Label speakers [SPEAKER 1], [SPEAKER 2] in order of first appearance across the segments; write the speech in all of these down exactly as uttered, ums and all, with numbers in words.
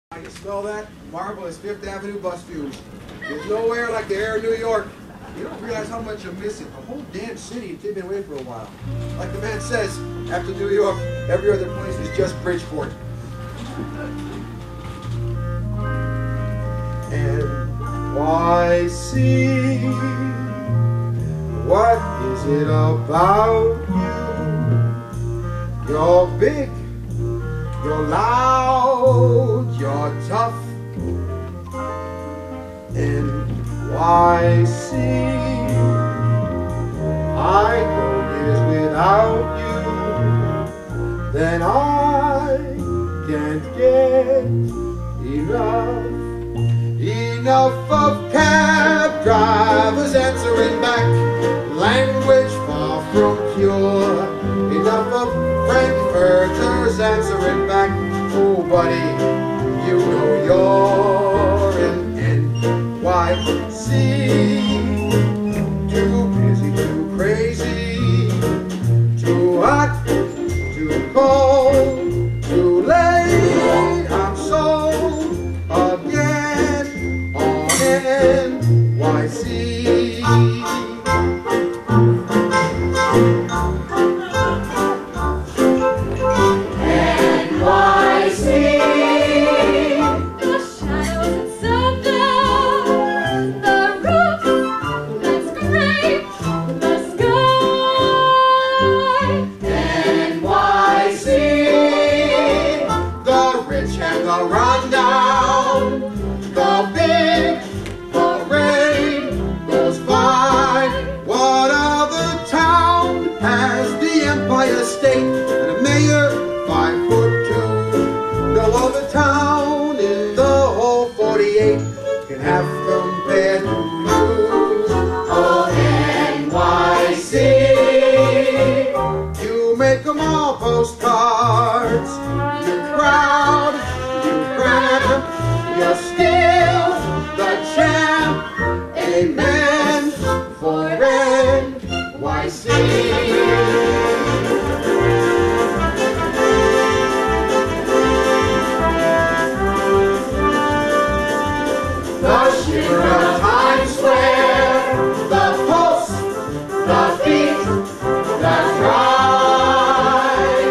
[SPEAKER 1] I can smell that marvelous Fifth Avenue bus fumes. There's nowhere like the air of New York. You don't realize how much you miss it. The whole damn city has been away for a while. Like the man says, after New York, every other place is just Bridgeport. N Y C, what is it about you? You're big, you're loud, you're tough. N Y C, I go years without you, then I can't get enough. Enough of cab drivers answering back, language far from pure. Enough of frankfurters answering back, oh buddy, you know you're an N Y C. Too busy, too crazy, too hot, too cold, too late. I'm sold again on N Y C.
[SPEAKER 2] N Y C, the shadows and summer, the roof that scrape the sky.
[SPEAKER 1] N Y C, the rich and the rundown, the big parade goes by. What other town has the Empire State and a mayor five foot two? No other town in the whole forty-eight can have compared to you. Oh, N Y C, you make them all postcards. You're proud, you're grand, you're still the champ. Amen for N Y C. The shiver of Times Square, the pulse, the beat, that's right.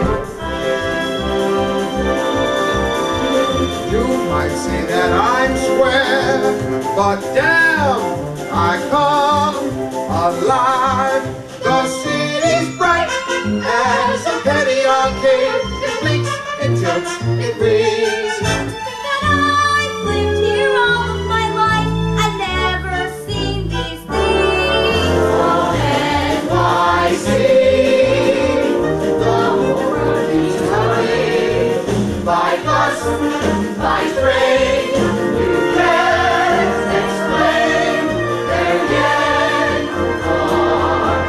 [SPEAKER 1] You might say that I'm square, but damn, I come alive. The city's bright as a penny arcade. It blinks, it tilts, it rings.
[SPEAKER 2] I've lived here all of my life, I've never seen these things.
[SPEAKER 1] Oh, N Y C, the whole world keeps coming by bus, by train. You can't explain their yet are.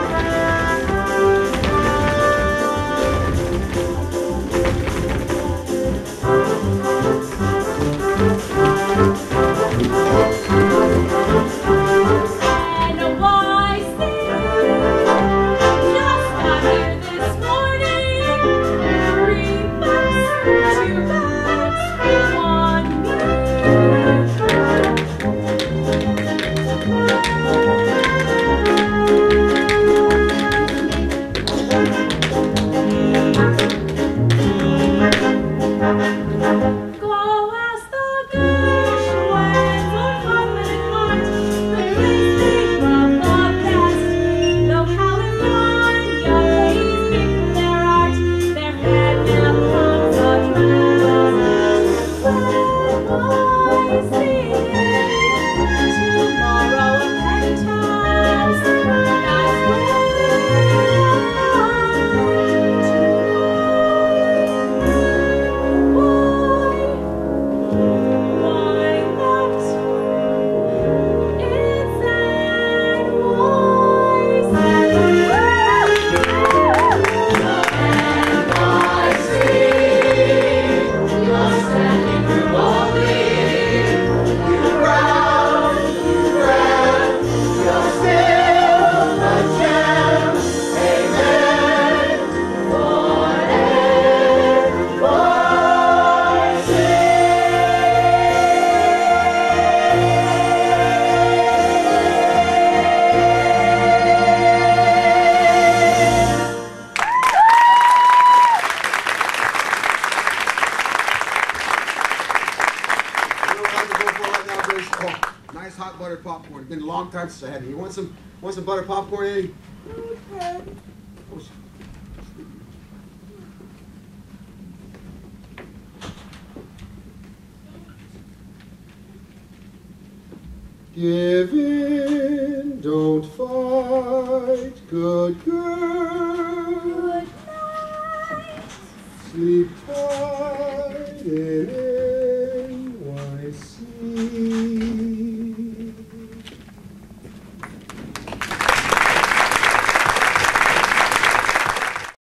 [SPEAKER 1] nice hot buttered popcorn. It's been a long time since I had it. You want some, want some buttered popcorn, Eddie?
[SPEAKER 2] Okay.
[SPEAKER 1] Oh, give in, don't fight, good girl.
[SPEAKER 2] Good night.
[SPEAKER 1] Sleep tight in N Y C